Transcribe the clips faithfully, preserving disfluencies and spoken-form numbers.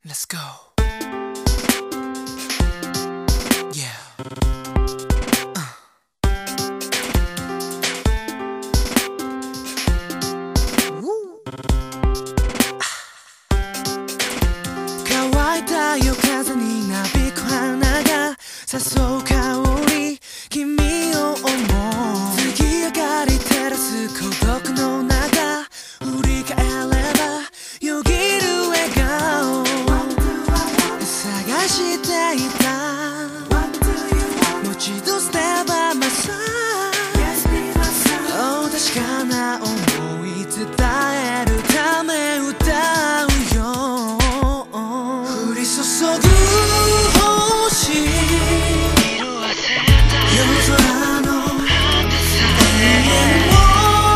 Let's go. Yeah. Uh. 乾いた夜風になびく花が誘う香り、君を思う月明かり照らす孤独の中、振り返ればよぎる笑顔探していた。もう一度 Stay by my side、 oh 確かな想い伝えるため歌うよ。降り注ぐ星、夜空の永遠を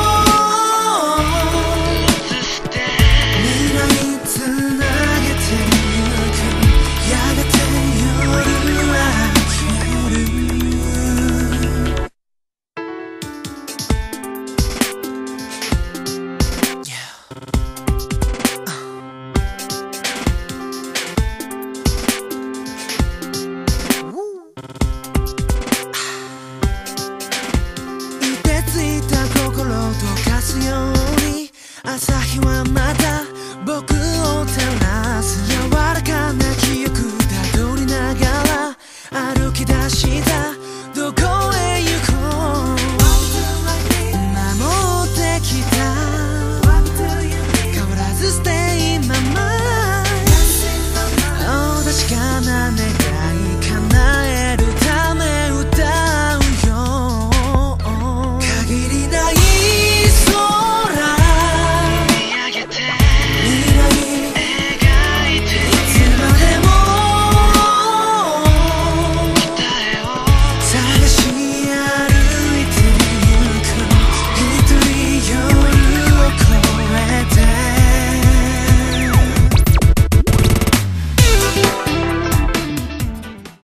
未来つなげてゆく、やがて夜は消える。溶かすように朝日はまた僕を照ら